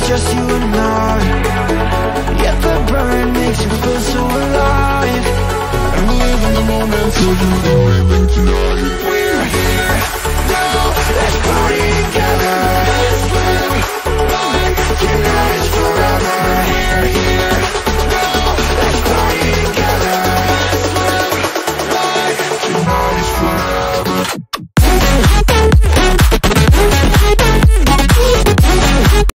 just you and I. Yet the burn makes you feel so alive. And we live in the moment, so you can live in tonight.